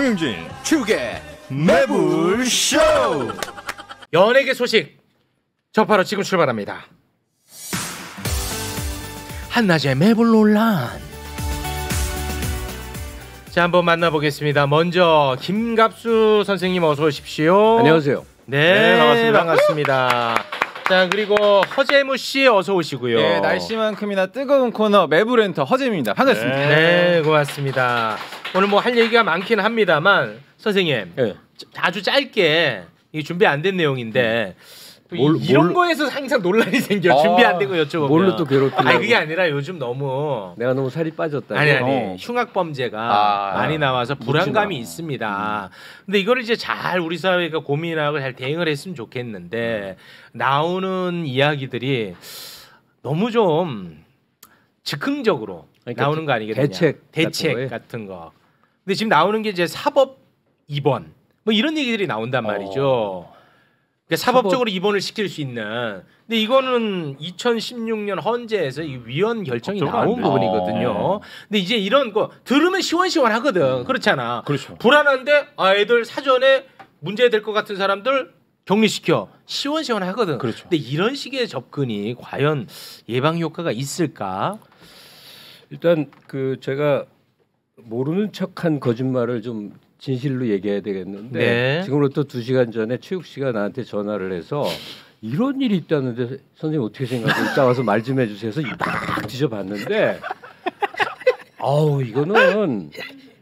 정영진 축의 매불쇼. 연예계 소식 접하러 지금 출발합니다. 한낮의 매불 논란. 자, 한번 만나보겠습니다. 먼저 김갑수 선생님 어서 오십시오. 안녕하세요. 네, 반갑습니다. 자, 그리고 허재무 씨 어서 오시고요. 네, 날씨만큼이나 뜨거운 코너 매불엔터 허재무입니다. 반갑습니다. 네, 고맙습니다. 오늘 뭐 할 얘기가 많긴 합니다만 선생님, 네. 아주 짧게 이 준비 안 된 내용인데 이런 거에서 항상 논란이 생겨. 준비 안 되고 여쭤보면. 뭘로 또 괴롭히려고. 아니 그게 아니라 요즘 너무 내가 너무 살이 빠졌다. 아니 흉악 범죄가 많이 나와서 불안감이 있습니다. 근데 이거를 이제 잘 우리 사회가 고민하고 잘 대응을 했으면 좋겠는데 나오는 이야기들이 너무 좀 즉흥적으로 그러니까 나오는 거 아니겠느냐. 대책 같은 거. 근데 지금 나오는 게 이제 사법 입원 뭐 이런 얘기들이 나온단 말이죠. 그러니까 사법적으로 입원을 시킬 수 있는. 근데 이거는 2016년 헌재에서 이 위헌 결정이 나온 부분이거든요. 근데 이제 이런 거 들으면 시원시원하거든. 그렇잖아. 그렇죠. 불안한데 애들 사전에 문제될 것 같은 사람들 격리시켜. 시원시원하거든. 그렇죠. 근데 이런 식의 접근이 과연 예방 효과가 있을까? 일단 그 제가 모르는 척한 거짓말을 좀 진실로 얘기해야 되겠는데 네. 지금으로부터 2시간 전에 최욱 씨가 나한테 전화를 해서 이런 일이 있다는데 선생님 어떻게 생각해요? 이따 와서 말 좀 해주세요. 해서 막 뒤져봤는데 아우 이거는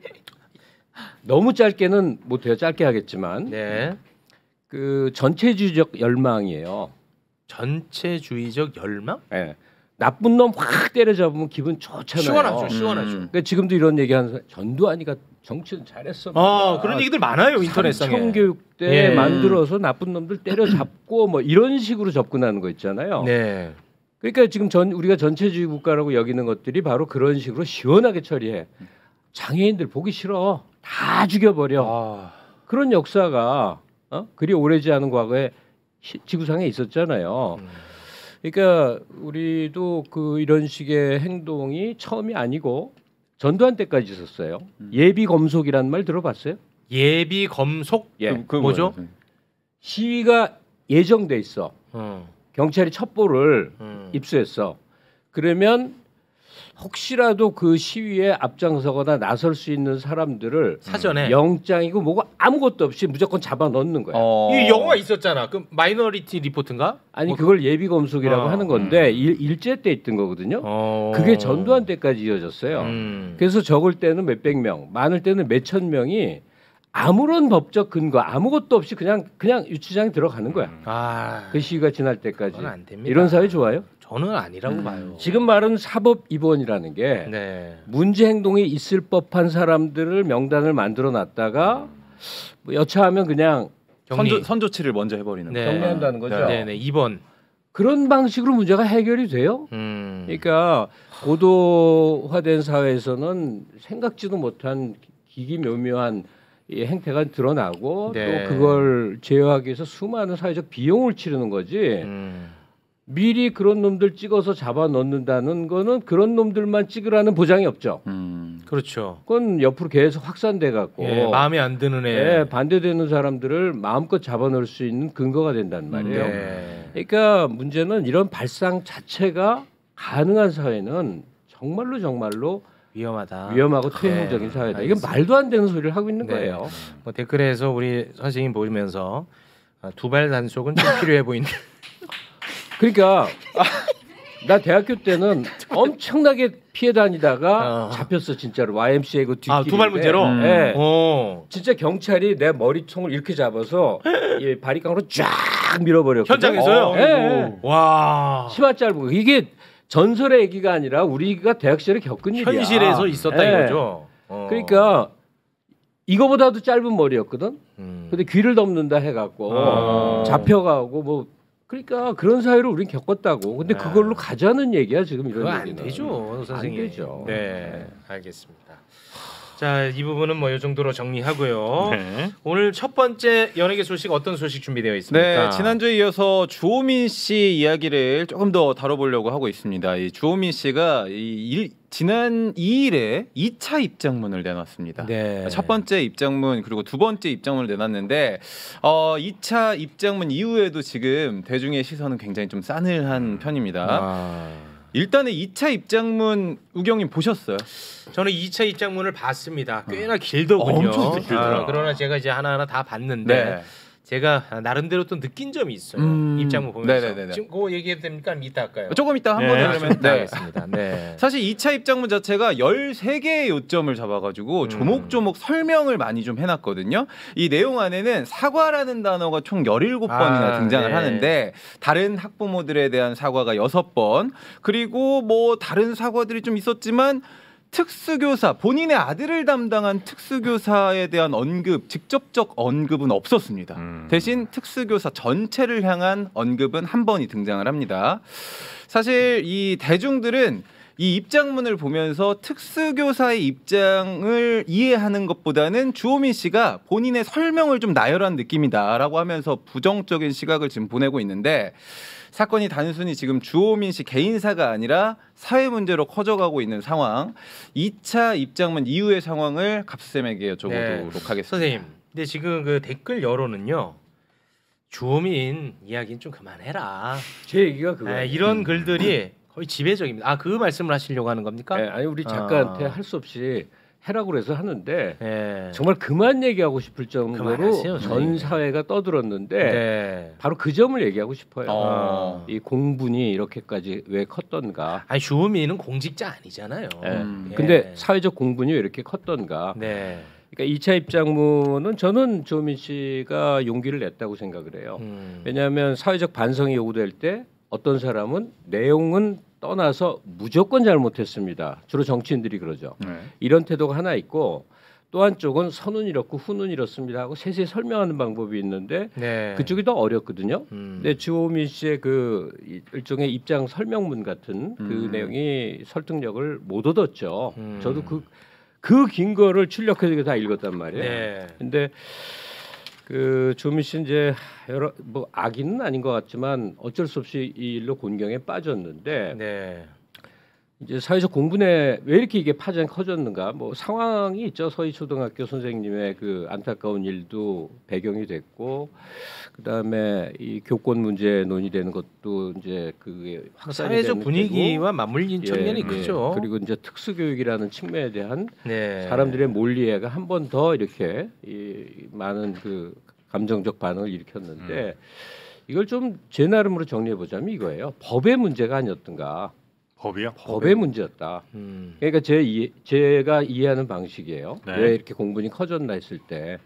너무 짧게는 못해요. 짧게 하겠지만 네. 그 전체주의적 열망이에요. 전체주의적 열망? 네. 나쁜 놈 확 때려잡으면 기분 좋잖아요. 시원하죠. 시원하죠. 그러니까 지금도 이런 얘기하는 사람 전두환이가 정치는 잘했어. 그런 얘기들 많아요 인터넷상에. 청교육 때 만들어서 나쁜 놈들 때려잡고 뭐 이런 식으로 접근하는 거 있잖아요. 네. 그러니까 지금 우리가 전체주의 국가라고 여기는 것들이 바로 그런 식으로 시원하게 처리해. 장애인들 보기 싫어. 다 죽여버려. 그런 역사가 그리 오래지 않은 과거에 지구상에 있었잖아요. 그러니까 우리도 그 이런 식의 행동이 처음이 아니고 전두환 때까지 있었어요. 예비 검속이라는 말 들어봤어요? 예비 검속? 예. 그 뭐죠? 시위가 예정돼 있어. 경찰이 첩보를 입수했어. 그러면 혹시라도 그 시위에 앞장서거나 나설 수 있는 사람들을 사전에 영장이고 뭐고 아무것도 없이 무조건 잡아 넣는 거야. 이 영화 있었잖아. 그 마이너리티 리포트인가? 아니 그걸 예비 검속이라고 하는 건데 일제 때 있던 거거든요. 그게 전두환 때까지 이어졌어요. 그래서 적을 때는 몇백 명, 많을 때는 몇천 명이 아무런 법적 근거 아무것도 없이 그냥 유치장에 들어가는 거야. 그 시위가 지날 때까지. 안 됩니다. 이런 사회 좋아요? 저는 아니라고 봐요. 지금 말은 사법 입원이라는 게 문제 행동이 있을 법한 사람들을 명단을 만들어 놨다가 뭐 여차하면 그냥 선조치를 먼저 해버리는 거. 정리한다는 거죠. 네네. 입원. 그런 방식으로 문제가 해결이 돼요. 그러니까 고도화된 사회에서는 생각지도 못한 기기묘묘한 이 행태가 드러나고 또 그걸 제어하기 위해서 수많은 사회적 비용을 치르는 거지. 미리 그런 놈들 찍어서 잡아 넣는다는 거는 그런 놈들만 찍으라는 보장이 없죠. 그렇죠. 그건 옆으로 계속 확산돼 갖고 마음에 안 드는 애, 반대되는 사람들을 마음껏 잡아 넣을 수 있는 근거가 된단 말이에요. 그러니까 문제는 이런 발상 자체가 가능한 사회는 정말로 위험하고 퇴행적인 사회다. 이건 말도 안 되는 소리를 하고 있는 거예요. 뭐 댓글에서 우리 선생님 보면서 두발 단속은 좀 필요해 보인다. 그러니까 나 대학교 때는 엄청나게 피해 다니다가 잡혔어 진짜로. YMCA 그 뒷길인데. 두발 문제로? 네. 진짜 경찰이 내 머리통을 이렇게 잡아서 바리깡으로 쫙 밀어버렸거든. 현장에서요? 네. 와. 치마 짧고 이게 전설의 얘기가 아니라 우리가 대학 시절에 겪은 일이야. 현실에서 있었다 이거죠. 그러니까 이거보다도 짧은 머리였거든. 근데 귀를 덮는다 해갖고 잡혀가고 뭐 그러니까 그런 사회를 우린 겪었다고. 근데 그걸로 가자는 얘기야 지금 이런 그거 얘기는. 안 되죠, 선생님. 안 되죠. 네, 알겠습니다. 자, 이 부분은 뭐 이 정도로 정리하고요. 네. 오늘 첫 번째 연예계 소식 어떤 소식 준비되어 있습니까? 네, 지난주에 이어서 주호민 씨 이야기를 조금 더 다뤄보려고 하고 있습니다. 이 주호민 씨가 지난 2일에 2차 입장문을 내놨습니다. 네. 첫 번째 입장문 그리고 두 번째 입장문을 내놨는데 2차 입장문 이후에도 지금 대중의 시선은 굉장히 좀 싸늘한 편입니다. 일단은 2차 입장문 우경님 보셨어요? 저는 2차 입장문을 봤습니다. 꽤나 길더군요. 엄청 길더라고요. 그러나 제가 이제 하나하나 다 봤는데 네. 제가 나름대로 또 느낀 점이 있어요. 입장문 보면서. 네네네네. 지금 그거 얘기해도 됩니까? 이따 할까요? 조금 이따 한번 그러면 네. 알겠습니다. 네. 사실 2차 입장문 자체가 13개의 요점을 잡아가지고 조목조목 설명을 많이 좀 해놨거든요. 이 내용 안에는 사과라는 단어가 총 17번이나 등장을 네. 하는데 다른 학부모들에 대한 사과가 6번 그리고 뭐 다른 사과들이 좀 있었지만 특수교사 본인의 아들을 담당한 특수교사에 대한 언급 직접적 언급은 없었습니다. 대신 특수교사 전체를 향한 언급은 한 번이 등장을 합니다. 사실 이 대중들은 이 입장문을 보면서 특수교사의 입장을 이해하는 것보다는 주호민 씨가 본인의 설명을 좀 나열한 느낌이다라고 하면서 부정적인 시각을 지금 보내고 있는데 사건이 단순히 지금 주호민 씨 개인사가 아니라 사회 문제로 커져가고 있는 상황 2차 입장문 이후의 상황을 갑수쌤에게 여쭤보도록 하겠습니다. 선생님, 근데 지금 그 댓글 여론은요. 주호민 이야기는 좀 그만해라. 제 얘기가 그거예요. 이런 글들이 거의 지배적입니다. 그 말씀을 하시려고 하는 겁니까? 네, 아니 우리 작가한테 할 수 없이 해라고 그래서 하는데 네. 정말 그만 얘기하고 싶을 정도로 그만하세요, 전 사회가 떠들었는데 네. 바로 그 점을 얘기하고 싶어요. 이 공분이 이렇게까지 왜 컸던가. 아니 주호민은 공직자 아니잖아요. 예. 근데 사회적 공분이 왜 이렇게 컸던가. 네. 그러니까 2차 입장문은 저는 주호민 씨가 용기를 냈다고 생각을 해요. 왜냐하면 사회적 반성이 요구될 때 어떤 사람은 내용은 떠나서 무조건 잘못했습니다. 주로 정치인들이 그러죠. 이런 태도가 하나 있고 또 한쪽은 선은 이렇고 후는 이렇습니다 하고 세세히 설명하는 방법이 있는데 네. 그쪽이 더 어렵거든요. 근데 주호민 씨의 그 일종의 입장 설명문 같은 그 내용이 설득력을 못 얻었죠. 저도 그 긴 거를 출력해서 다 읽었단 말이에요. 네. 근데 그 주호민 씨 이제 여러 뭐 악인은 아닌 것 같지만 어쩔 수 없이 이 일로 곤경에 빠졌는데 네. 이제 사회적 공분에 왜 이렇게 이게 파장이 커졌는가? 뭐 상황이 있죠. 서희 초등학교 선생님의 그 안타까운 일도 배경이 됐고, 그 다음에 이 교권 문제 논의되는 것도 이제 그게 확산이 사회적 되는 분위기와 거고, 맞물린 측면이 크죠. 그리고 이제 특수교육이라는 측면에 대한 네. 사람들의 몰리해가 한 번 더 이렇게 이 많은 그 감정적 반응을 일으켰는데 이걸 좀 제 나름으로 정리해 보자면 이거예요. 법의 문제가 아니었던가. 법이요? 법의 문제였다. 그러니까 제가 이해하는 방식이에요. 네. 왜 이렇게 공분이 커졌나 했을 때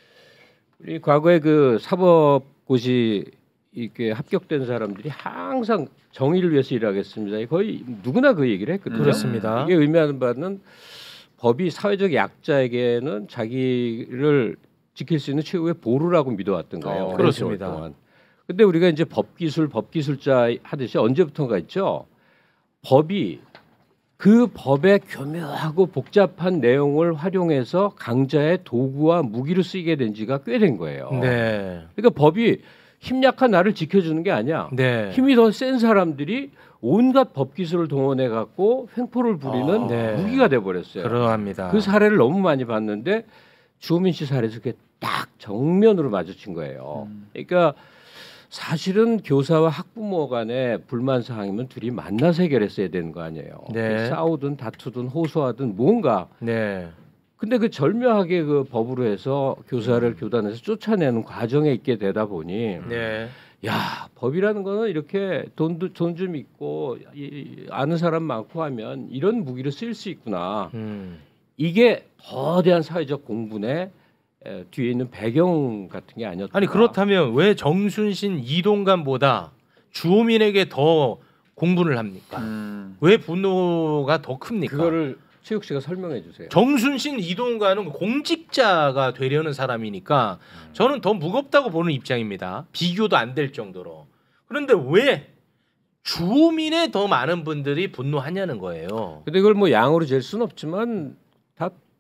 우리 과거에 그 사법고시 이렇게 합격된 사람들이 항상 정의를 위해서 일하겠습니다. 거의 누구나 그 얘기를 했거든요. 그렇습니다. 이게 의미하는 바는 법이 사회적 약자에게는 자기를 지킬 수 있는 최고의 보루라고 믿어왔던 거예요. 그렇습니다. 동안. 근데 우리가 이제 법기술자 하듯이 언제부턴가 있죠. 법이 그 법의 교묘하고 복잡한 내용을 활용해서 강자의 도구와 무기로 쓰이게 된 지가 꽤 된 거예요. 네. 그러니까 법이 힘 약한 나를 지켜주는 게 아니야. 네. 힘이 더 센 사람들이 온갖 법기술을 동원해 갖고 횡포를 부리는 네. 무기가 돼버렸어요. 그러합니다. 그 사례를 너무 많이 봤는데 주호민 씨 사례에서 그게 딱 정면으로 마주친 거예요. 그러니까 사실은 교사와 학부모 간의 불만 사항이면 둘이 만나서 해결했어야 되는 거 아니에요. 네. 싸우든 다투든 호소하든 뭔가. 네. 근데 그 절묘하게 그 법으로 해서 교사를 교단에서 쫓아내는 과정에 있게 되다 보니 네. 야 법이라는 거는 이렇게 돈 좀 있고 아는 사람 많고 하면 이런 무기로 쓰일 수 있구나. 이게 거대한 사회적 공분에 뒤에 있는 배경 같은 게 아니었다. 아니 그렇다면 왜 정순신 이동관보다 주호민에게 더 공분을 합니까? 왜 분노가 더 큽니까? 그거를 최욱 씨가 설명해 주세요. 정순신 이동관은 공직자가 되려는 사람이니까 저는 더 무겁다고 보는 입장입니다. 비교도 안 될 정도로. 그런데 왜 주호민에 더 많은 분들이 분노하냐는 거예요. 근데 이걸 뭐 양으로 잴 수는 없지만 다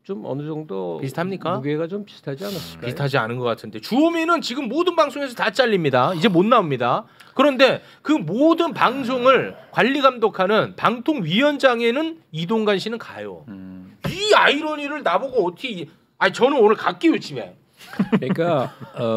좀 어느 정도 비슷합니까? 무게가 좀 비슷하지 않았을까요? 비슷하지 않은 것 같은데 주호민은 지금 모든 방송에서 다 잘립니다. 이제 못 나옵니다. 그런데 그 모든 방송을 관리 감독하는 방통위원장에는 이동관 씨는 가요. 이 아이러니를 나보고 어떻게? 아니 저는 오늘 갈게요 집에. 그러니까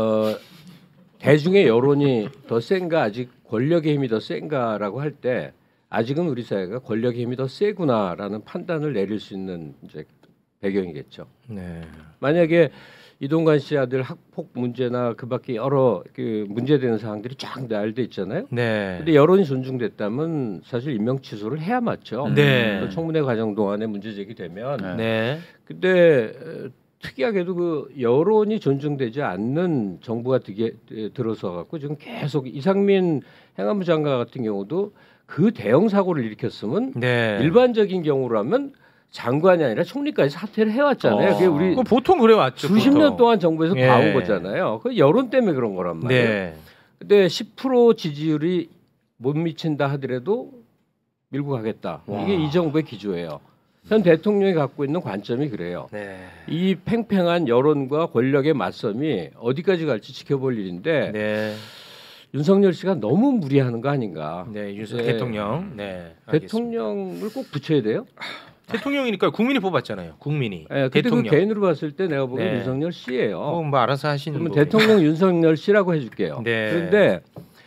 대중의 여론이 더 센가 아직 권력의 힘이 더 센가라고 할 때 아직은 우리 사회가 권력의 힘이 더 세구나라는 판단을 내릴 수 있는 이제 배경이겠죠. 네. 만약에 이동관 씨 아들 학폭 문제나 그밖에 여러 그 문제되는 사항들이 쫙 나열돼 있잖아요. 네. 근데 여론이 존중됐다면 사실 임명 취소를 해야 맞죠. 네. 또 청문회 과정 동안에 문제 제기되면. 네. 근데 특이하게도 그 여론이 존중되지 않는 정부가 들어서 갖고 지금 계속 이상민 행안부 장관 같은 경우도 그 대형 사고를 일으켰으면 네. 일반적인 경우라면 장관이 아니라 총리까지 사퇴를 해왔잖아요. 그게 우리 보통 그래 왔죠. 수십 보통. 년 동안 정부에서 예. 봐온 거잖아요. 그 여론 때문에 그런 거란 말이에요. 네. 근데 10% 지지율이 못 미친다 하더라도 밀고 가겠다. 이게 이 정부의 기조예요. 현 대통령이 갖고 있는 관점이 그래요. 네. 이 팽팽한 여론과 권력의 맞섬이 어디까지 갈지 지켜볼 일인데 네. 윤석열 씨가 너무 무리하는 거 아닌가? 네. 윤석 네. 대통령. 네. 알겠습니다. 대통령을 꼭 붙여야 돼요? 대통령이니까 국민이 뽑았잖아요. 국민이. 네, 근데 그 대통령. 개인으로 봤을 때 내가 보기엔 네. 윤석열 씨예요. 뭐 알아서 하시는 그러면 거고. 대통령 윤석열 씨라고 해줄게요. 네. 그런데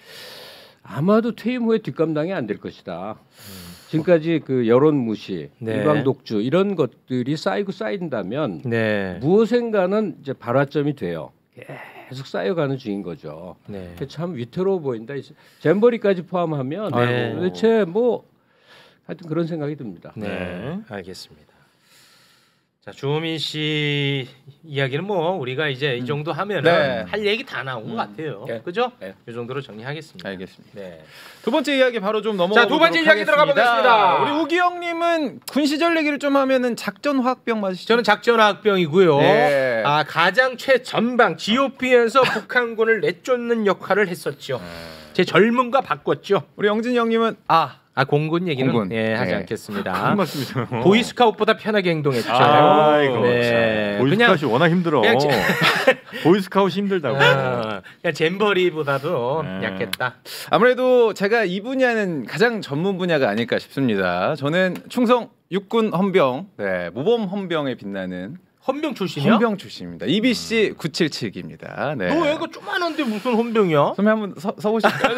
아마도 퇴임 후에 뒷감당이 안 될 것이다. 지금까지 그 여론 무시, 네. 일방 독주 이런 것들이 쌓인다면 네. 무엇인가는 이제 발화점이 돼요. 계속 쌓여가는 중인 거죠. 네. 참 위태로워 보인다. 잼버리까지 포함하면 아이고. 도대체 뭐 하여튼 그런 생각이 듭니다. 네. 알겠습니다. 자, 주호민 씨 이야기는 뭐 우리가 이제 이 정도 하면은 네. 할 얘기 다 나온 것 같아요. 네. 그죠? 네. 이 정도로 정리하겠습니다. 알겠습니다. 네. 두 번째 이야기 바로 좀 넘어가 자, 두 번째 보도록 이야기 들어가 보겠습니다. 우리 우기영님은 군 시절 얘기를 좀 하면은 작전 화학병 맞으시죠? 저는 작전화학병이고요. 네. 아, 가장 최전방 GOP에서 북한군을 내쫓는 역할을 했었죠. 제 젊음과 바꿨죠. 우리 영진이 형님은 공군 얘기는 공군. 예, 하지 네. 않겠습니다. 말씀이세요. 보이스카웃보다 편하게 행동했죠. 아이고, 네. 보이스카웃이 워낙 힘들어. 그냥 보이스카웃이 힘들다고. 그냥 잼버리보다도 네. 약했다. 아무래도 제가 이 분야는 가장 전문 분야가 아닐까 싶습니다. 저는 충성 육군 헌병, 모범 헌병에 빛나는 헌병 출신이야? 헌병 출신입니다. EBC 977기입니다. 네. 너 애가 조만한데 무슨 헌병이야? 선배 한번 서보실까요?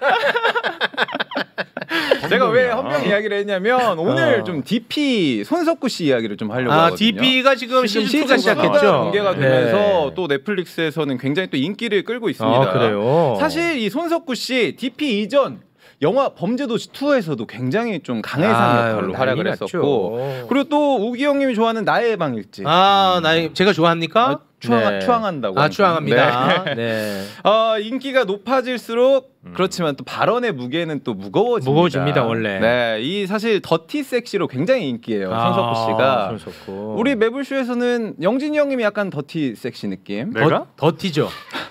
제가 왜 헌병 이야기를 했냐면 오늘 좀 DP 손석구 씨 이야기를 좀 하려고 하거든요. DP가 지금 시즌2가 시작했죠. 공개가 되면서 또 넷플릭스에서는 굉장히 또 인기를 끌고 있습니다. 그래요? 사실 이 손석구 씨 DP 이전 영화 범죄도시 2에서도 굉장히 좀 강해상 역할로 활약을 했었고, 그리고 또 우기 형님이 좋아하는 나의 방일지. 제가 좋아합니까? 추앙한다고. 추앙합니다. 네. 인기가 높아질수록 그렇지만 또 발언의 무게는 또 무거워집니다. 원래. 네, 이 사실 더티 섹시로 굉장히 인기예요. 손석구 씨가. 손석구. 우리 매불쇼에서는 영진이 형님이 약간 더티 섹시 느낌. 내가? 더티죠.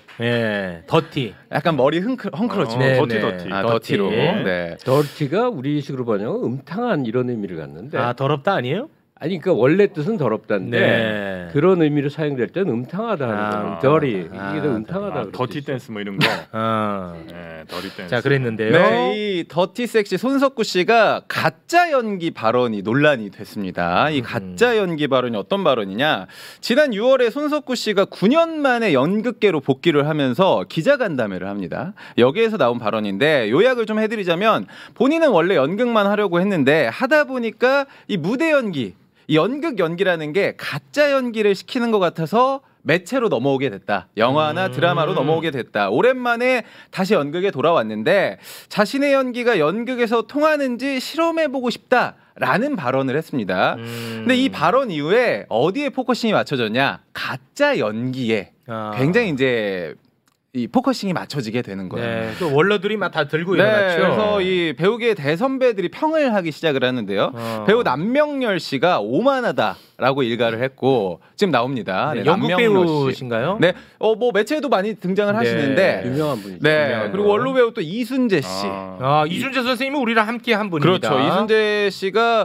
예, 더티. 약간 머리 헝클어지고. 네, 더티, 네. 더티. 더티로. 네. 더티가 우리식으로 번역은 음탕한 이런 의미를 갖는데 더럽다 아니에요? 아니 그러니까 원래 뜻은 더럽다인데 네. 그런 의미로 사용될 때는 음탕하다 하는 거예요. 더리 이게 더 음탕하다. 더티 댄스 뭐 이런 거. 네, 더티 댄스. 자, 그랬는데요. 네, 이 더티 섹시 손석구 씨가 가짜 연기 발언이 논란이 됐습니다. 이 가짜 연기 발언이 어떤 발언이냐? 지난 6월에 손석구 씨가 9년 만에 연극계로 복귀를 하면서 기자간담회를 합니다. 여기에서 나온 발언인데 요약을 좀 해드리자면 본인은 원래 연극만 하려고 했는데 하다 보니까 이 무대 연기, 이 연극 연기라는 게 가짜 연기를 시키는 것 같아서 매체로 넘어오게 됐다. 영화나 드라마로 넘어오게 됐다. 오랜만에 다시 연극에 돌아왔는데 자신의 연기가 연극에서 통하는지 실험해보고 싶다라는 발언을 했습니다. 근데 이 발언 이후에 어디에 포커싱이 맞춰졌냐? 가짜 연기에 굉장히 이제 이 포커싱이 맞춰지게 되는 거예요. 네, 또 원러들이 막 다 들고 네, 일어났죠. 그래서 이 배우계의 대선배들이 평을 하기 시작을 하는데요. 배우 남명열 씨가 오만하다라고 일가를 했고 지금 나옵니다. 네, 네, 영국 남명열 씨. 배우신가요? 네, 뭐 매체에도 많이 등장을 하시는데, 유명한 분이죠. 네, 유명한 그리고 분. 원로 배우 또 이순재 씨. 이순재 선생님은 우리랑 함께 한 분입니다. 그렇죠. 이순재 씨가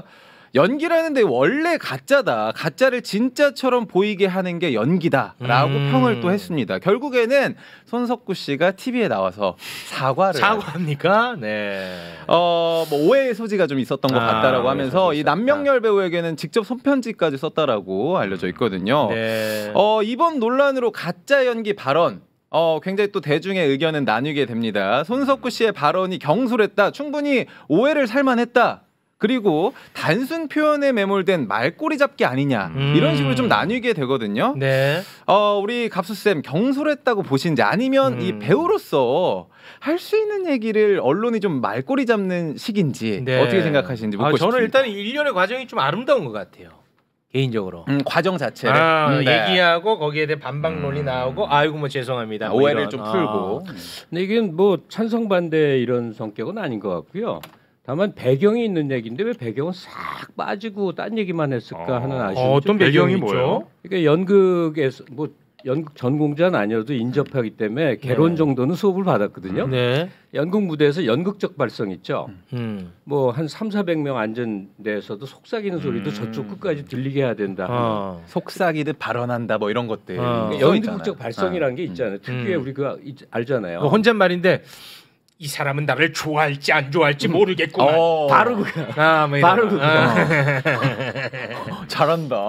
연기라는데 원래 가짜다. 가짜를 진짜처럼 보이게 하는 게 연기다라고 평을 또 했습니다. 결국에는 손석구 씨가 TV에 나와서 사과합니까? 네. 뭐 오해의 소지가 좀 있었던 것 같다라고 하면서 이 남명열 배우에게는 직접 손편지까지 썼다라고 알려져 있거든요. 네. 이번 논란으로 가짜 연기 발언 굉장히 또 대중의 의견은 나뉘게 됩니다. 손석구 씨의 발언이 경솔했다. 충분히 오해를 살만했다. 그리고 단순 표현에 매몰된 말꼬리 잡기 아니냐 이런 식으로 좀 나뉘게 되거든요. 네. 우리 갑수쌤 경솔했다고 보시는지 아니면 이 배우로서 할 수 있는 얘기를 언론이 좀 말꼬리 잡는 식인지 네. 어떻게 생각하시는지 묻고 싶습니다. 저는 일단 일련의 과정이 좀 아름다운 것 같아요. 개인적으로. 과정 자체를 얘기하고 거기에 대해 반박 논리 나오고 아이고 뭐 죄송합니다. 뭐 오해를 이런. 좀 풀고. 근데 이게 뭐 찬성 반대 이런 성격은 아닌 것 같고요. 다만 배경이 있는 얘기인데 왜 배경은 싹 빠지고 딴 얘기만 했을까 하는 아쉬움이 어떤 배경이 뭐예요? 그러니까 연극에서 뭐 연극 전공자는 아니어도 인접하기 때문에 개론 정도는 수업을 받았거든요. 네. 연극 무대에서 연극적 발성 있죠. 음. 뭐 한 3,400명 앉은 데에서도 속삭이는 소리도 저쪽 끝까지 들리게 해야 된다. 속삭이듯 발언한다 뭐 이런 것들. 그러니까 연극적 발성이라는 게 있잖아요. 특유의 우리 그 알잖아요. 뭐 혼잣말인데 이 사람은 나를 좋아할지 안 좋아할지 모르겠구만. 바로 그거. 뭐 바로 그거. 잘한다.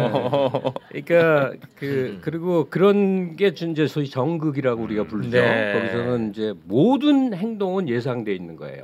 그러니까 그리고 그런 게 이제 소위 정극이라고 우리가 부르죠. 네. 거기서는 이제 모든 행동은 예상돼 있는 거예요.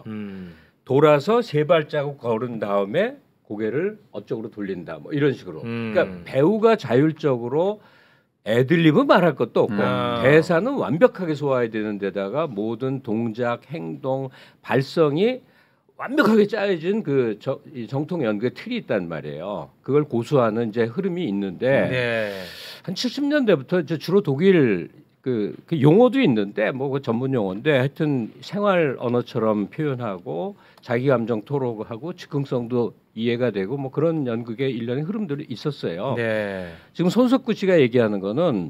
돌아서 세 발자국 걸은 다음에 고개를 어쪽으로 돌린다. 뭐 이런 식으로. 그러니까 배우가 자율적으로 애들립은 말할 것도 없고 대사는 완벽하게 소화해야 되는 데다가 모든 동작, 행동, 발성이 완벽하게 짜여진 그 정통 연극의 틀이 있단 말이에요. 그걸 고수하는 이제 흐름이 있는데 네. 한 70년대부터 이제 주로 독일 그 용어도 있는데 뭐 그 전문 용어인데 하여튼 생활 언어처럼 표현하고 자기 감정 토로하고 즉흥성도 이해가 되고 뭐 그런 연극의 일련의 흐름들이 있었어요. 네. 지금 손석구 씨가 얘기하는 거는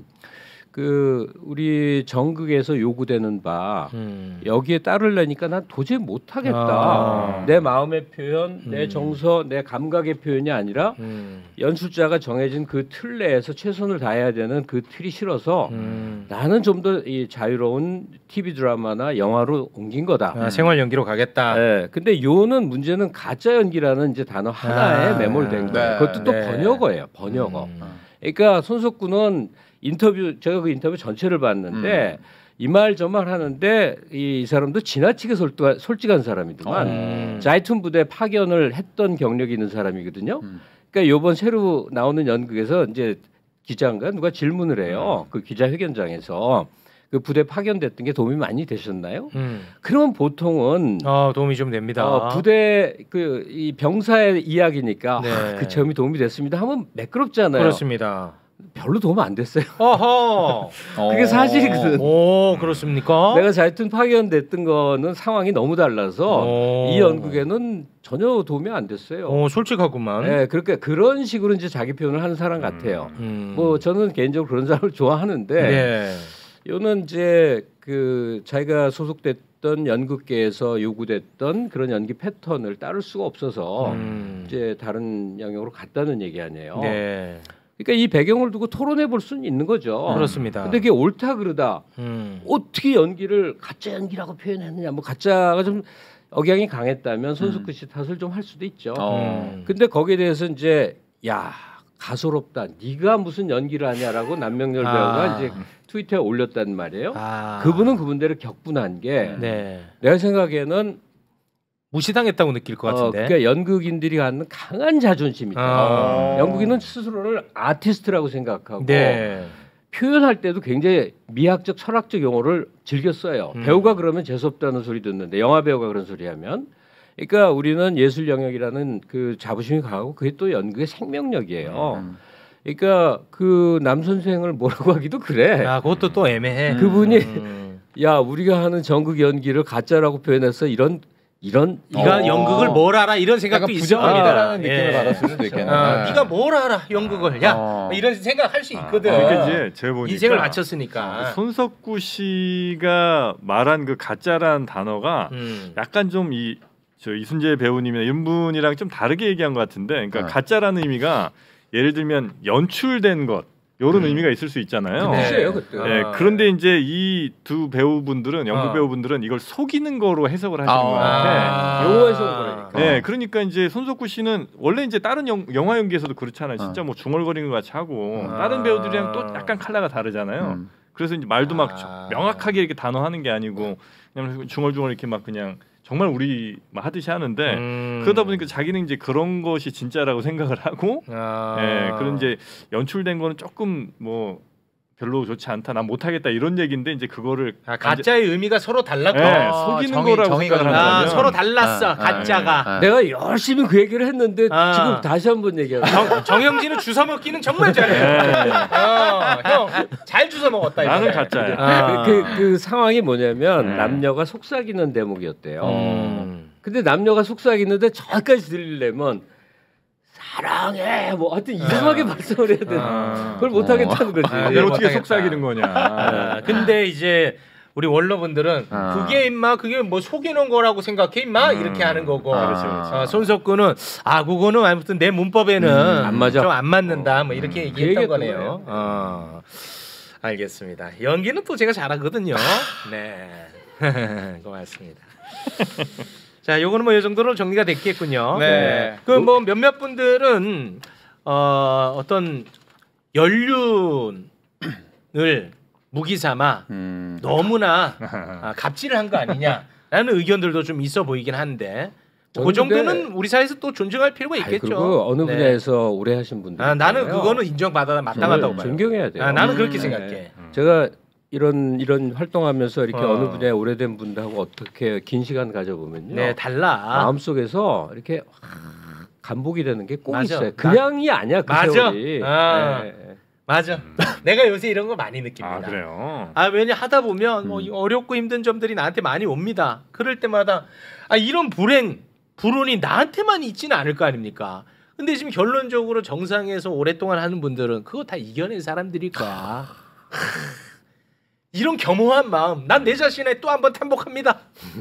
그 우리 정극에서 요구되는 바 여기에 따르려니까 난 도저히 못하겠다. 내 마음의 표현, 내 정서, 내 감각의 표현이 아니라 연출자가 정해진 그 틀 내에서 최선을 다해야 되는 그 틀이 싫어서 나는 좀 더 이 자유로운 TV 드라마나 영화로 옮긴 거다. 생활 연기로 가겠다. 네. 근데 요는 문제는 가짜 연기라는 이제 단어 하나에 매몰된 거예요. 네. 그것도 또 번역어예요. 번역어. 그러니까 손석구는 제가 그 인터뷰 전체를 봤는데 이 말 저 말 하는데 이 사람도 지나치게 솔직한 사람이더만 자이툰 부대 파견을 했던 경력이 있는 사람이거든요. 그러니까 요번 새로 나오는 연극에서 이제 기자인가 누가 질문을 해요. 그 기자회견장에서 그 부대 파견됐던 게 도움이 많이 되셨나요? 그러면 보통은 도움이 좀 됩니다. 부대 이 병사의 이야기니까 네. 그 점이 도움이 됐습니다 하면 매끄럽잖아요. 그렇습니다. 별로 도움 안 됐어요. 어허. 그게 사실이거든. 오, 그렇습니까? 내가 자이툰 파견됐던 거는 상황이 너무 달라서 이 연극에는 전혀 도움이 안 됐어요. 솔직하구만. 네, 그러니까 그런 식으로 이제 자기 표현을 하는 사람 같아요. 뭐 저는 개인적으로 그런 사람을 좋아하는데, 네. 요는 이제 그 자기가 소속됐던 연극계에서 요구됐던 그런 연기 패턴을 따를 수가 없어서 이제 다른 영역으로 갔다는 얘기 아니에요. 네. 그러니까 이 배경을 두고 토론해 볼 수는 있는 거죠. 그렇습니다. 근데 그게 옳다 그르다. 어떻게 연기를 가짜 연기라고 표현했느냐. 뭐 가짜가 좀 억양이 강했다면 손석구 씨 탓을 좀 할 수도 있죠. 근데 거기에 대해서 이제 야 가소롭다. 네가 무슨 연기를 하냐라고 남명열 배우가 이제 트위터에 올렸단 말이에요. 그분은 그분대로 격분한 게 네. 내가 생각에는 무시당했다고 느낄 것 같은데. 그러니까 연극인들이 갖는 강한 자존심이 있다. 연극인은 스스로를 아티스트라고 생각하고 네. 표현할 때도 굉장히 미학적 철학적 용어를 즐겨 써요. 배우가 그러면 재수없다는 소리 듣는데 영화 배우가 그런 소리 하면 그러니까 우리는 예술 영역이라는 그 자부심이 강하고 그게 또 연극의 생명력이에요. 그러니까 그 남 선생을 뭐라고 하기도 그래. 그것도 또 애매해. 그분이 야 우리가 하는 전극 연기를 가짜라고 표현해서 이런 네가 연극을 뭘 알아 이런 생각도 있을 겁니다. 부정이다라는 느낌을 받았을 수도 있겠네. 네가 뭘 알아 연극을 야 이런 생각할 수 있거든. 그러니까 이제 제가 보니까 인생을 바쳤으니까. 손석구 씨가 말한 그 가짜라는 단어가 약간 좀 이 저 이순재 배우님이나 이런 분이랑 좀 다르게 얘기한 것 같은데, 그러니까 가짜라는 의미가 예를 들면 연출된 것 이런 의미가 있을 수 있잖아요. 그때요, 그때. 네, 그런데 이제 이 두 배우분들은 연극 배우분들은 이걸 속이는 거로 해석을 하시는 것 같아. 영화에서 그러니까. 네, 그러니까 이제 손석구 씨는 원래 이제 다른 영화 연기에서도 그렇잖아요. 진짜 뭐 중얼거리는 것 같이 하고 다른 배우들이랑 또 약간 컬러가 다르잖아요. 그래서 이제 말도 막 명확하게 이렇게 단어하는 게 아니고 그냥 중얼중얼 이렇게 막 그냥 정말 우리 막 하듯이 하는데 그러다 보니까 자기는 이제 그런 것이 진짜라고 생각을 하고 그런 이제 연출된 거는 조금 뭐 별로 좋지 않다, 난 못하겠다 이런 얘기인데 이제 그거를 가짜의 의미가 서로 달랐고 속이는 거라고 생각을 한다면 서로 달랐어 가짜가. 내가 열심히 그 얘기를 했는데 지금 다시 한번 얘기하고 정영진은 주워 먹기는 정말 잘해. 형 잘 주워 먹었다. 나는 가짜야. 그 상황이 뭐냐면 남녀가 속삭이는 대목이었대요. 근데 남녀가 속삭이는데 저기까지 들리려면 사랑해 뭐 하여튼 이상하게 발성을 해야 되나 그걸 못하겠다는 거지. 그걸 어떻게 속삭이는 거냐. 근데 이제 우리 원로분들은 그게 임마 그게 뭐 속이는 거라고 생각해 임마 이렇게 하는 거고. 그렇죠. 손석구는 그거는 아무튼 내 문법에는 안 맞아. 좀 안 맞는다 뭐 이렇게 얘기했던 얘기했던 거네요. 알겠습니다. 연기는 또 제가 잘하거든요. 네. 고맙습니다. 자, 요거는 뭐 이 정도로 정리가 됐겠군요. 네. 그 뭐 몇몇 분들은 어떤 연륜을 무기 삼아 너무나 갑질을 한 거 아니냐라는 의견들도 좀 있어 보이긴 한데 그 정도는 우리 사회에서 또 존중할 필요가 있겠죠. 그리고 어느 분야에서 오래 하신 분들 나는 그거는 인정받아 마땅하다고 봐요. 존경해야 돼요. 나는 그렇게 생각해. 제가 이런 활동하면서 이렇게 어느 분야에 오래된 분들하고 어떻게 긴 시간 가져보면요. 네, 달라. 마음속에서 이렇게 감복이 되는 게 꼭 맞아. 있어요. 그냥이 아니야 그 맞아. 세월이. 맞아. 내가 요새 이런 거 많이 느낍니다. 그래요. 왜냐 하다 보면 뭐 어렵고 힘든 점들이 나한테 많이 옵니다. 그럴 때마다 이런 불운이 나한테만 있지는 않을 거 아닙니까? 근데 지금 결론적으로 정상에서 오랫동안 하는 분들은 그거 다 이겨낸 사람들일 거야. 이런 겸허한 마음, 난 내 자신에 또 한번 탐복합니다.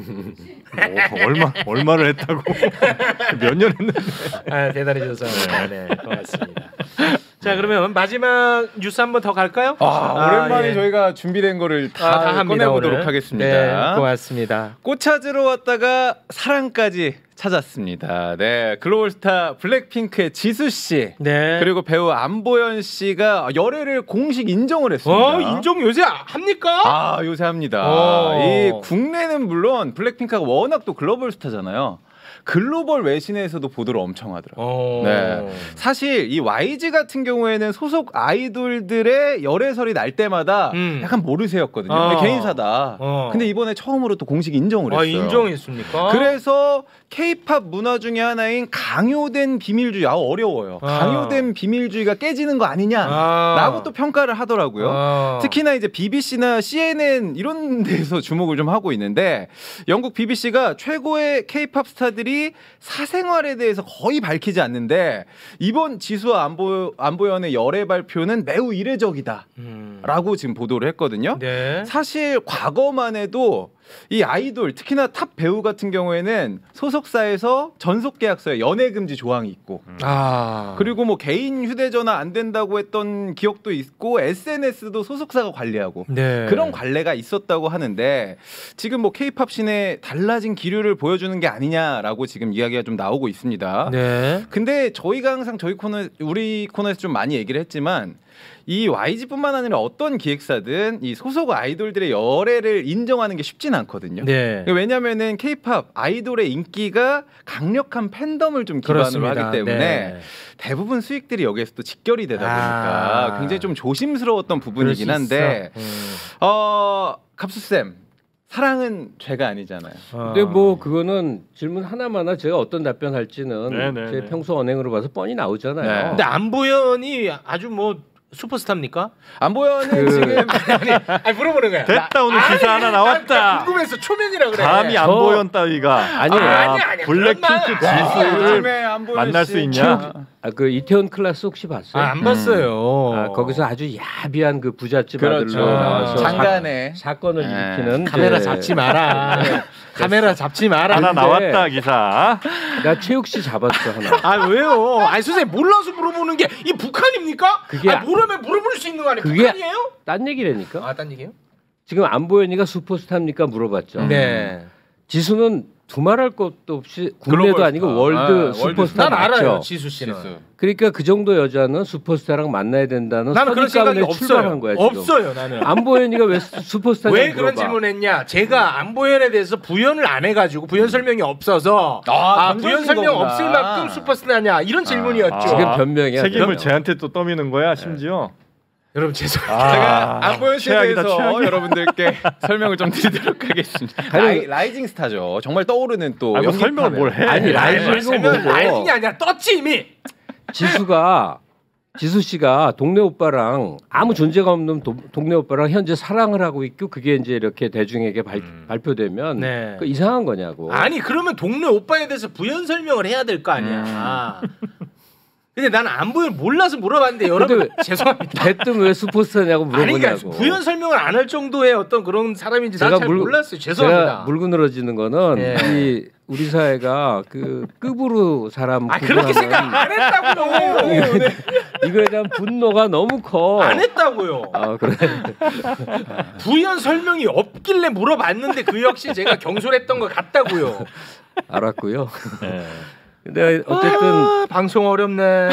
얼마를 했다고? 몇 년 했는데. 대단히 좋습니다. 네, 고맙습니다. 자, 그러면 마지막 뉴스 한번 더 갈까요? 오랜만에 저희가 준비된 거를 다 꺼내보도록 오늘. 하겠습니다. 네, 고맙습니다. 꽃 찾으러 왔다가 사랑까지 찾았습니다. 네, 글로벌스타 블랙핑크의 지수 씨, 네. 그리고 배우 안보현 씨가 열애를 공식 인정을 했습니다. 인정 요새 합니까? 요새 합니다. 이 국내는 물론 블랙핑크가 워낙 또 글로벌 스타잖아요. 글로벌 외신에서도 보도를 엄청 하더라고요. 네. 사실 이 YG 같은 경우에는 소속 아이돌들의 열애설이 날 때마다 약간 모르쇠였거든요. 개인사다. 근데 이번에 처음으로 또 공식 인정을 했어요. 인정했습니까? 그래서 K-팝 문화 중에 하나인 강요된 비밀주의, 어려워요. 강요된 비밀주의가 깨지는 거 아니냐라고 또 평가를 하더라고요. 특히나 이제 BBC나 CNN 이런 데서 주목을 좀 하고 있는데, 영국 BBC가 최고의 K-팝 스타들이 사생활에 대해서 거의 밝히지 않는데 이번 지수와 안보현의 열애 발표는 매우 이례적이다라고 지금 보도를 했거든요. 네. 사실 과거만 해도 이 아이돌, 특히나 탑 배우 같은 경우에는 소속사에서 전속 계약서에 연애 금지 조항이 있고, 그리고 뭐 개인 휴대전화 안 된다고 했던 기억도 있고, SNS도 소속사가 관리하고, 그런 관례가 있었다고 하는데, 지금 뭐 K-팝 씬에 달라진 기류를 보여주는 게 아니냐라고 지금 이야기가 좀 나오고 있습니다. 근데 저희가 항상 우리 코너에서 좀 많이 얘기를 했지만, 이 YG뿐만 아니라 어떤 기획사든 이 소속 아이돌들의 열애를 인정하는 게 쉽진 않거든요. 왜냐하면은 K-팝 아이돌의 인기가 강력한 팬덤을 좀 기반으로 하기 때문에 대부분 수익들이 여기에서 또 직결이 되다 보니까 굉장히 좀 조심스러웠던 부분이긴 한데, 갑수쌤, 사랑은 죄가 아니잖아요. 근데 뭐 그거는 질문 하나마나 제가 어떤 답변할지는 제 평소 언행으로 봐서 뻔히 나오잖아요. 근데 안보현이 아주 뭐 슈퍼스타입니까? 안보현은 지금 물어보는 거야. 됐다, 오늘 기사 하나 나왔다. 궁금해서 초면이라 그래. 감히 안보현 따위가 아니 블랙핑크 지수를 만날 수 있냐? 그 이태원 클라스 혹시 봤어요? 안 봤어요. 거기서 아주 야비한 그 부잣집 그렇죠. 아들로 나와서 장간에 사건을 일으키는 카메라 이제 잡지 마라. 카메라 잡지 마라. 하나 근데- 나왔다 기사. 나 최욱 씨 잡았어 하나. 아 왜요? 아니 선생님 몰라서 물어보는 게 이 북한입니까? 그게 모르면 물어볼 수 있는 거 아니에요? 그게- 북한이에요? 딴 얘기라니까. 딴 얘기예요? 지금 안보현이가 슈퍼스타입니까 물어봤죠. 네. 지수는 두말할 것도 없이 국내도 글로벌 아니고 스타. 월드 아, 슈퍼스타 난 알아요, 맞죠. 지수 씨는. 그러니까 그 정도 여자는 슈퍼스타랑 만나야 된다는 나는 그런 생각이 선입관에 출발한 없어요. 거야. 지금. 없어요, 나는. 안보현이가 왜 슈퍼스타냐고 왜 그런 물어봐. 질문했냐? 제가 안보현에 대해서 부연을 안 해가지고 부연 설명이 없어서 부연 던져준 설명 거구나. 없을 만큼 슈퍼스타냐 이런 질문이었죠. 지금 변명이야. 책임을 변명. 쟤한테 또 떠미는 거야 심지어. 여러분 죄송합니다. 제가 안보현 씨에 최악이다, 대해서 최악이야. 여러분들께 설명을 좀 드리도록 하겠습니다. 라이징 스타죠. 정말 떠오르는 또 뭐 설명을 뭘 해? 아니, 라이징 설명 뭐고. 라이징이 아니라 떴지 이미. 지수 씨가 동네 오빠랑 아무 존재가 없는 동네 오빠랑 현재 사랑을 하고 있고 그게 이제 이렇게 대중에게 발표되면 네. 그 이상한 거냐고. 아니 그러면 동네 오빠에 대해서 부연 설명을 해야 될 거 아니야. 근데 나는 안보현 몰라서 물어봤는데 여러분 죄송합니다. 대뜸 왜 슈퍼스타냐고 아니 물어보냐고. 그러니까 부연 설명을 안 할 정도의 어떤 그런 사람인지 난 잘 몰랐어요. 제가 죄송합니다. 물고 늘어지는 거는 예. 이 우리 사회가 그 급으로 사람 그렇게 생각 안 했다고요. 이거에 대한 분노가 너무 커. 안 했다고요. 아 그래. 부연 설명이 없길래 물어봤는데 그 역시 제가 경솔했던 것 같다고요. 알았고요. 네. 근데 어쨌든 방송 어렵네.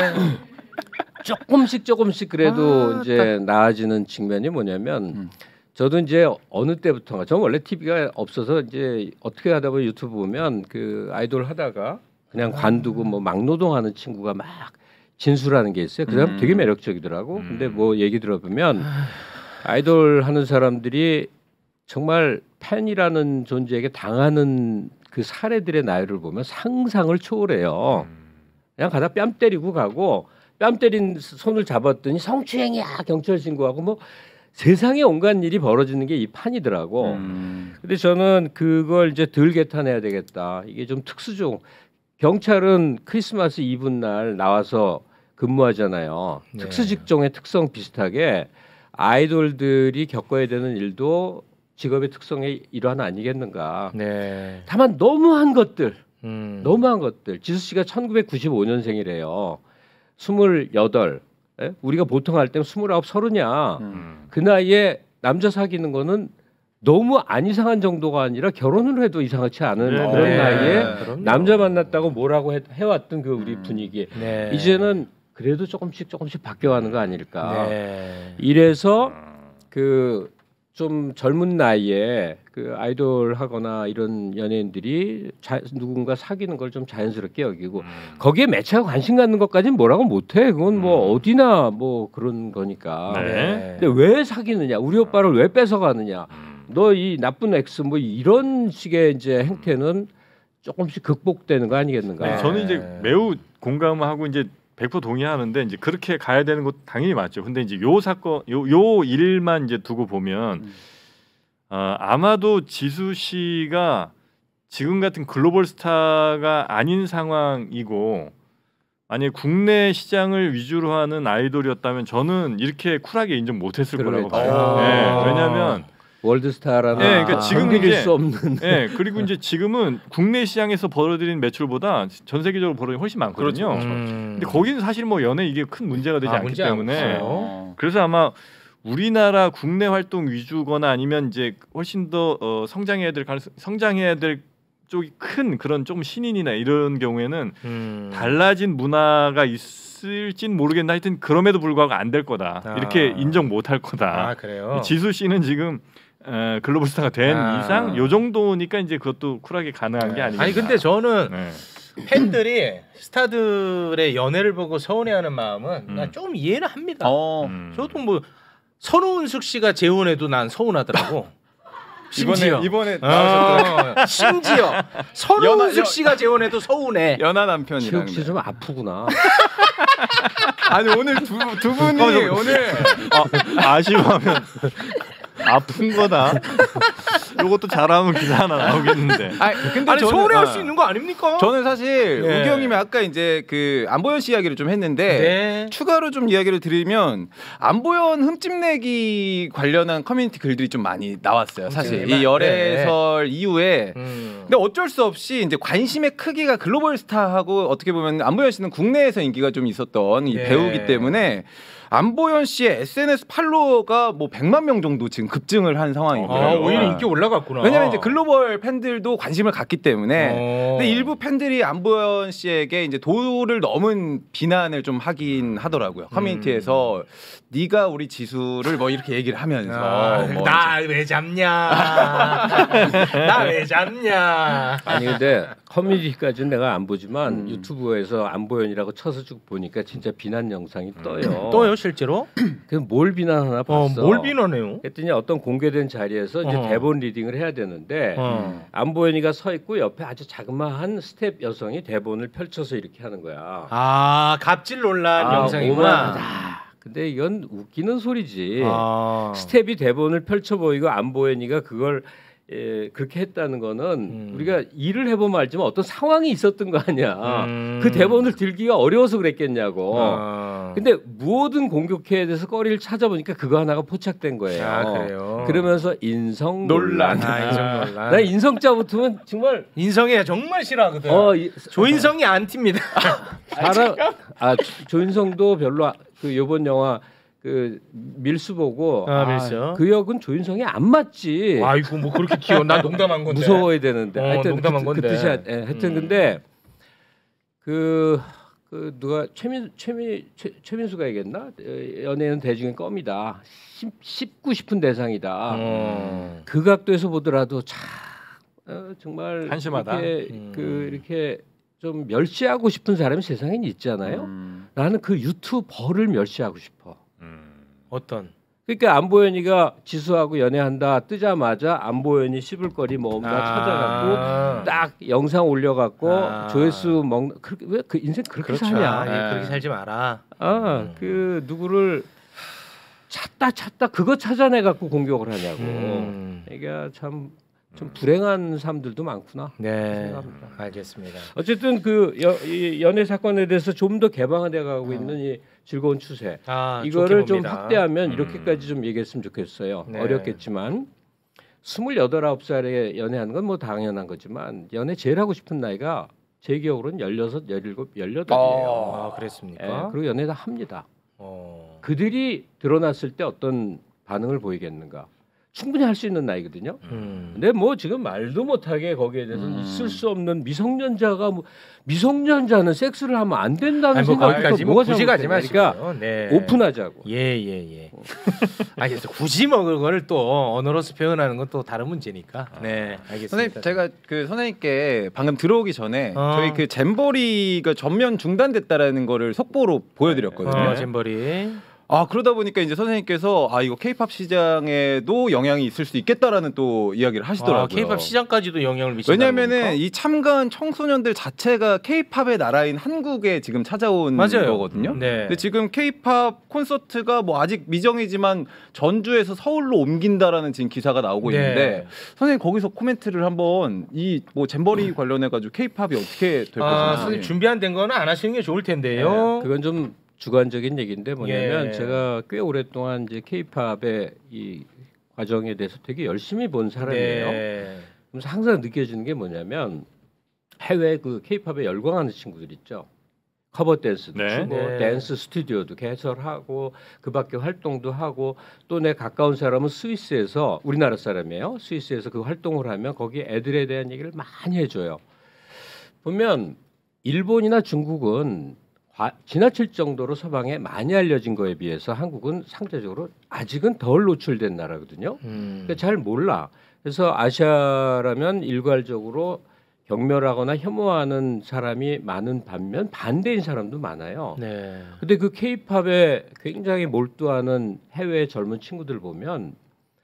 조금씩 그래도 이제 나아지는 측면이 뭐냐면 저도 이제 어느 때부터가 저는 원래 TV가 없어서 이제 어떻게 하다 보면 유튜브 보면 그 아이돌 하다가 그냥 관두고 뭐 막노동하는 친구가 막 진술하는 게 있어요. 그 사람 되게 매력적이더라고. 근데 뭐 얘기 들어보면 아이돌 하는 사람들이 정말 팬이라는 존재에게 당하는 그 사례들의 나이를 보면 상상을 초월해요. 그냥 가다 뺨 때리고 가고 뺨 때린 손을 잡았더니 성추행이야 경찰 신고하고 뭐 세상에 온갖 일이 벌어지는 게 이 판이더라고. 근데 저는 그걸 이제 덜 개탄해야 되겠다. 이게 좀 특수종. 경찰은 크리스마스 이브 날 나와서 근무하잖아요. 네. 특수 직종의 특성 비슷하게 아이돌들이 겪어야 되는 일도 직업의 특성의 일환 아니겠는가. 네. 다만 너무한 것들. 너무 지수 씨가 1995년생이래요. 28. 예? 우리가 보통 할 때는 29, 30이야. 그 나이에 남자 사귀는 거는 너무 안 이상한 정도가 아니라 결혼을 해도 이상하지 않은 네. 그런 네. 나이에 그럼요. 남자 만났다고 뭐라고 해왔던 그 우리 분위기. 네. 이제는 그래도 조금씩 바뀌어가는 거 아닐까. 네. 이래서 그 좀 젊은 나이에 그 아이돌 하거나 이런 연예인들이 누군가 사귀는 걸 좀 자연스럽게 여기고 거기에 매체가 관심 갖는 것까지는 뭐라고 못해. 그건 뭐 어디나 뭐 그런 거니까. 네. 근데 왜 사귀느냐? 우리 오빠를 왜 뺏어가느냐? 너 이 나쁜 엑스 뭐 이런 식의 이제 행태는 조금씩 극복되는 거 아니겠는가? 네, 저는 이제 매우 공감하고 이제 100% 동의하는데 이제 그렇게 가야 되는 것 당연히 맞죠. 근데 이제 요 사건 요 일만 이제 두고 보면 아마도 지수 씨가 지금 같은 글로벌 스타가 아닌 상황이고 만약에 국내 시장을 위주로 하는 아이돌이었다면 저는 이렇게 쿨하게 인정 못했을 거라고 봐요. 네, 왜냐하면 월드스타라는 네, 그러니까 지금 이제 수 없는. 네, 그리고 이제 지금은 국내 시장에서 벌어들이는 매출보다 전 세계적으로 벌어들이는 훨씬 많거든요. 근데 거기는 사실 뭐 연애 이게 큰 문제가 되지 않기 문제 때문에 없어요. 그래서 아마 우리나라 국내 활동 위주거나 아니면 이제 훨씬 더 성장해야 될 쪽이 큰 그런 좀 신인이나 이런 경우에는 달라진 문화가 있을진 모르겠나 하여튼 그럼에도 불구하고 안 될 거다. 이렇게 인정 못할 거다. 그래요. 지수 씨는 지금 글로벌 스타가 된 이상 요 정도니까 이제 그것도 쿨하게 가능한 게 아니겠나. 아니 근데 저는 네. 팬들이 스타들의 연애를 보고 서운해하는 마음은 난 좀 이해는 합니다. 저도 뭐 선우은숙 씨가 재혼해도 난 서운하더라고. 이번에 나오셨더라고요. 심지어 선우은숙 씨가 재혼해도 서운해. 연하 남편이랑. 최욱 씨 좀 아프구나. 아니 오늘 두 분이 오늘 아쉬워하면 아픈 거다. 요것도 잘하면 기사 하나 나오겠는데. 근데 저는, 서울에 할 수 있는 거 아닙니까? 저는 사실 네. 우기 형님이 아까 이제 그 안보현 씨 이야기를 좀 했는데 네. 추가로 좀 이야기를 드리면 안보현 흠집내기 관련한 커뮤니티 글들이 좀 많이 나왔어요. 사실 이 열애설 이후에. 근데 어쩔 수 없이 이제 관심의 크기가 글로벌 스타하고 어떻게 보면 안보현 씨는 국내에서 인기가 좀 있었던 이 배우기 때문에 안보현 씨의 SNS 팔로워가 뭐 100만 명 정도 지금 급증을 한 상황이고요. 오히려 인기 올라갔구나. 왜냐면 이제 글로벌 팬들도 관심을 갖기 때문에. 근데 일부 팬들이 안보현 씨에게 이제 도를 넘은 비난을 좀 하긴 하더라고요. 커뮤니티에서 네가 우리 지수를 뭐 이렇게 얘기를 하면서 뭐 나 왜 잡냐? 나 왜 잡냐? 아니 근데 커뮤니티까지는 내가 안 보지만 유튜브에서 안보현이라고 쳐서 쭉 보니까 진짜 비난 영상이 떠요. 또요 실제로? 그 뭘 비난하나 봤어. 뭘 비난해요? 했더니 어떤 공개된 자리에서 이제 대본 리딩을 해야 되는데 안보현이가 서 있고 옆에 아주 자그마한 스텝 여성이 대본을 펼쳐서 이렇게 하는 거야. 아 갑질 논란 영상이구나. 오만하다. 근데 이건 웃기는 소리지. 스텝이 대본을 펼쳐 보이고 안보현이가 그걸 그렇게 했다는 거는 우리가 일을 해보면 알지만 어떤 상황이 있었던 거 아니야. 그 대본을 들기가 어려워서 그랬겠냐고. 근데 모든 공격회에 대해서 거리를 찾아보니까 그거 하나가 포착된 거예요. 그래요. 그러면서 인성 논란. 인성 논란. 나 인성자 붙으면 정말 인성에 정말 싫어하거든. 조인성이 안티입니다. 조인성도 별로 그 요번 영화 그 밀수 보고 밀수. 그 역은 조인성이 안 맞지. 아이고 뭐 그렇게 귀여워. 나 농담한 건데. 무서워야 되는데. 하여튼 농담한 건데. 그 뜻이 하여튼 근데 그 누가 최민수가 얘기했나? 연예인 대중의 껌이다. 씹고 싶은 대상이다. 그 각도에서 보더라도 참 정말 한심하다. 이렇게 좀 멸시하고 싶은 사람이 세상엔 있잖아요. 나는 그 유튜버를 멸시하고 싶어. 어떤? 그러니까 안보현이가 지수하고 연애한다 뜨자마자 안보현이 씹을 거리 뭐 없나 찾아갖고 딱 영상 올려갖고 조회수 먹는 왜 그 인생 그렇게 사냐? 그렇게 살지 마라. 그 누구를 찾다 그거 찾아내갖고 공격을 하냐고. 이게 참 좀 불행한 사람들도 많구나. 네, 생각합니다. 알겠습니다. 어쨌든 그 연애 사건에 대해서 좀 더 개방돼 가고 있는 이 즐거운 추세. 이거를 좀 확대하면 이렇게까지 좀 얘기했으면 좋겠어요. 네. 어렵겠지만 28, 9살에 연애하는 건 뭐 당연한 거지만 연애 제일 하고 싶은 나이가 제 기억으로는 16, 17, 18이에요. 그랬습니까? 그리고 연애 다 합니다. 그들이 드러났을 때 어떤 반응을 보이겠는가? 충분히 할 수 있는 나이거든요. 근데 뭐 지금 말도 못하게 거기에 대해서 있을 수 없는 미성년자가 미성년자는 섹스를 하면 안 된다는 생각부터 뭐가 굳이 가지 마시고. 그러니까 오픈하자고. 예. 알겠습니다. 굳이 뭐 그걸 또 언어로서 표현하는 건 또 다른 문제니까. 네, 알겠습니다. 선생님, 제가 그 선생님께 방금 들어오기 전에 저희 그 잼버리가 전면 중단됐다라는 거를 속보로 보여드렸거든요. 잼버리. 그러다 보니까 이제 선생님께서 이거 K-팝 시장에도 영향이 있을 수 있겠다라는 또 이야기를 하시더라고요. K-팝 시장까지도 영향을 미친다는 왜냐면은 겁니까? 이 참가한 청소년들 자체가 K-팝의 나라인 한국에 지금 찾아온 거거든요. 네. 근데 지금 K-팝 콘서트가 뭐 아직 미정이지만 전주에서 서울로 옮긴다라는 지금 기사가 나오고 있는데 선생님 거기서 코멘트를 한번 이 뭐 잼버리 관련해 가지고 K-팝이 어떻게 될 것인지. 선생님 준비한 거는 안 하시는 게 좋을 텐데요. 그건 좀 주관적인 얘기인데 뭐냐면 제가 꽤 오랫동안 이제 K-팝의 이 과정에 대해서 되게 열심히 본 사람이에요. 그래서 항상 느껴지는 게 뭐냐면 해외 그 K-팝에 열광하는 친구들 있죠. 커버 댄스도 추고 댄스 스튜디오도 개설하고 그밖에 활동도 하고 또 내 가까운 사람은 스위스에서 우리나라 사람이에요. 스위스에서 그 활동을 하면 거기 애들에 대한 얘기를 많이 해줘요. 보면 일본이나 중국은 지나칠 정도로 서방에 많이 알려진 거에 비해서 한국은 상대적으로 아직은 덜 노출된 나라거든요. 그러니까 잘 몰라. 그래서 아시아라면 일괄적으로 경멸하거나 혐오하는 사람이 많은 반면 반대인 사람도 많아요. 근데 그 K-팝에 굉장히 몰두하는 해외 젊은 친구들 보면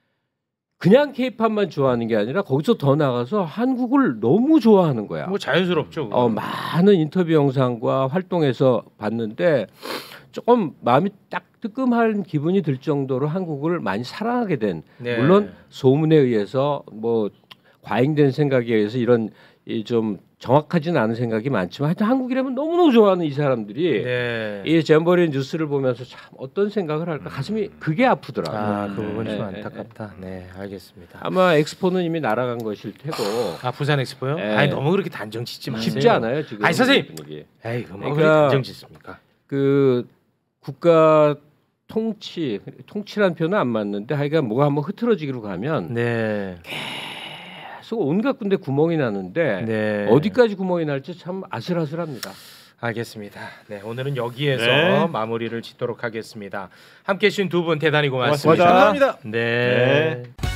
그냥 K-팝만 좋아하는 게 아니라 거기서 더 나가서 한국을 너무 좋아하는 거야. 뭐 자연스럽죠. 많은 인터뷰 영상과 활동에서 봤는데 조금 마음이 딱 뜨끔한 기분이 들 정도로 한국을 많이 사랑하게 된 네. 물론 소문에 의해서 뭐 과잉된 생각에 의해서 이런 좀 정확하지는 않은 생각이 많지만 하여튼 한국이라면 너무너무 좋아하는 이 사람들이 네. 이 잼버리 뉴스를 보면서 참 어떤 생각을 할까 가슴이 그게 아프더라고요. 아, 그 부분이 좀 네, 안타깝다. 네, 알겠습니다. 아마 엑스포는 이미 날아간 것일 테고 아, 부산 엑스포요? 네. 아니 너무 그렇게 단정 짓지 마세요. 쉽지 않아요 지금. 아니, 선생님! 분위기. 에이, 뭐 그러니까 그렇게 단정 짓습니까? 그 국가 통치란 표현은 안 맞는데 하여간 뭐가 한번 흐트러지기로 가면 네. 계속 온갖 군데 구멍이 나는데 네. 어디까지 구멍이 날지 참 아슬아슬합니다. 알겠습니다. 네, 오늘은 여기에서 네. 마무리를 짓도록 하겠습니다. 함께해 주신 두 분 대단히 고맙습니다. 고맙습니다. 감사합니다. 네. 네.